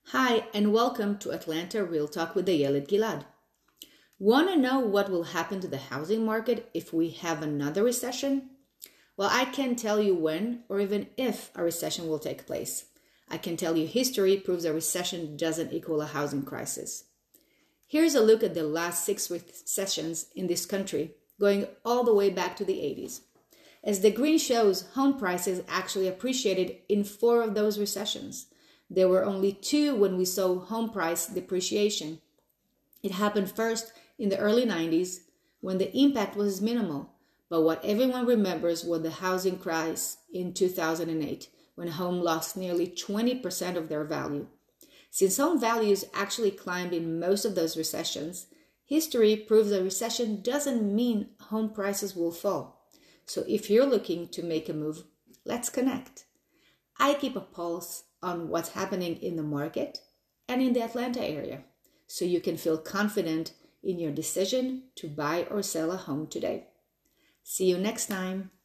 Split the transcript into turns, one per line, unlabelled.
Hi, and welcome to Atlanta Real Talk with Ayelet Gilad. Want to know what will happen to the housing market if we have another recession? Well, I can't tell you when or even if a recession will take place. I can tell you history proves a recession doesn't equal a housing crisis. Here's a look at the last 6 recessions in this country, going all the way back to the 80s. As the green shows, home prices actually appreciated in 4 of those recessions. There were only 2 when we saw home price depreciation. It happened first in the early 90s when the impact was minimal, but what everyone remembers was the housing crisis in 2008 when home lost nearly 20% of their value. Since home values actually climbed in most of those recessions, history proves a recession doesn't mean home prices will fall. So if you're looking to make a move, let's connect. I keep a pulse on what's happening in the market and in the Atlanta area, so you can feel confident in your decision to buy or sell a home today. See you next time.